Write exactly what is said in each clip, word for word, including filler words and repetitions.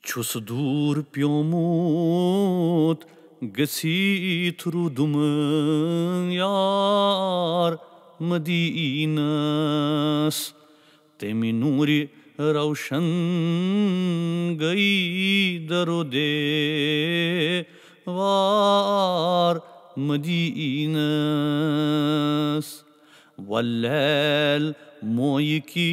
छुस दूर प्योमूत गसीत रुदुम यार मदीनस तेमी नूरी रोशन गई दरो दे वार मदीनस वल्लैल मोय की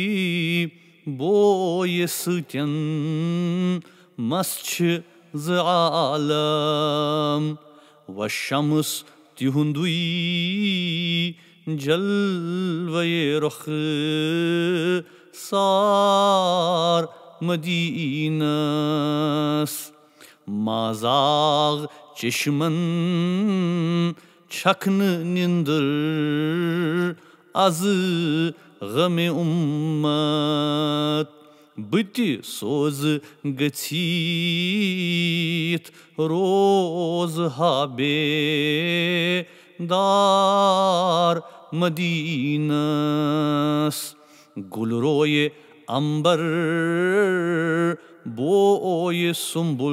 बोय सत्यन मस्छ ज आलम वशम्स तिहुंदुई जलवे रुख सार मदीनस माजाग चश्मन छखन निंदर अज गमे उम्मत बति सोज गछीत रोज हाबे दार मदीनस गुलरोय अंबर बोय सुंबुल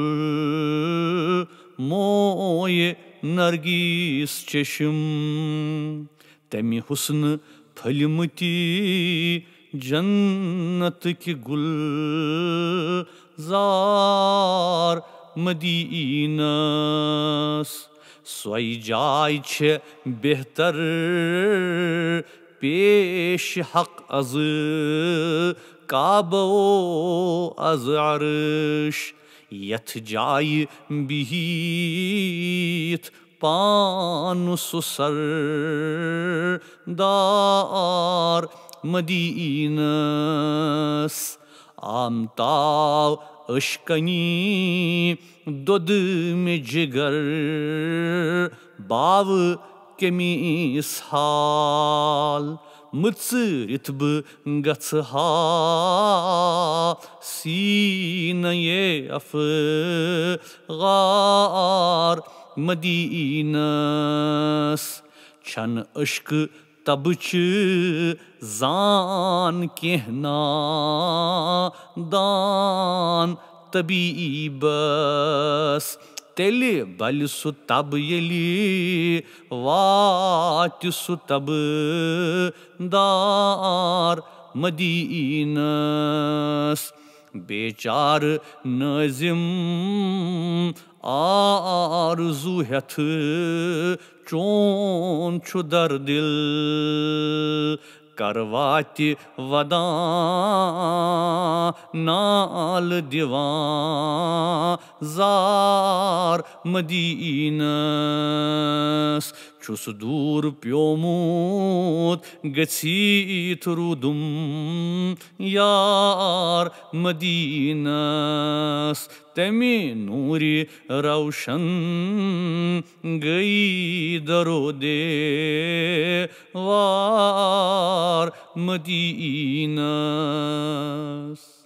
मोय नरगिस चश्म तमि हुस्न फलमती जन्नत की गुल जार मदीनस सोई जाय छे बेहतर पेश हक अज काबो अज अर्श यथ जाय बिहित पान सुसर दार मदीनस आमताव अशकनी दोद में जिगर बाव केमीस हाल मुत्सरित ब गत्सहा सीनये अफगार मदीनस छन अश्क तबच जान कहना दान तबीबस तेले बल सु तब यली वात सु तब दार मदीनस बेचार नजिम आरज़ू हेथ चोन छु दर दिल करवाति वदा नाल दिवां जार मदीनस छुस दूर प्योमूत गसीत रुदुम यार मदीनस तमि नूरी रोशन गई दरो दे वार मदीनस।